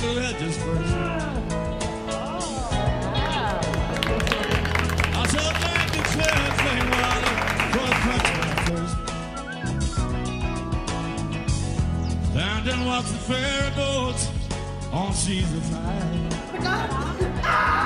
the hedges first. I saw a man declare plain water for the country first. Down and watch the ferry boats on seas of fire.